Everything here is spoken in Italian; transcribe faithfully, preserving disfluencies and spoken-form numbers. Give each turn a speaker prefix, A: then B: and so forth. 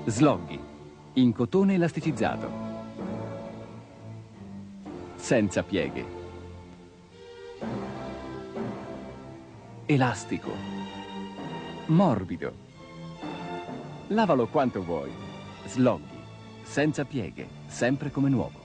A: Sloggy, in cotone elasticizzato, senza pieghe, elastico, morbido. Lavalo quanto vuoi. Sloggy, senza pieghe, sempre come nuovo.